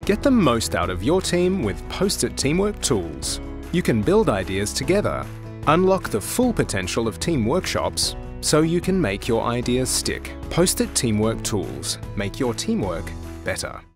Get the most out of your team with Post-it Teamwork tools. You can build ideas together, unlock the full potential of team workshops, so you can make your ideas stick. Post-it Teamwork tools make your teamwork better.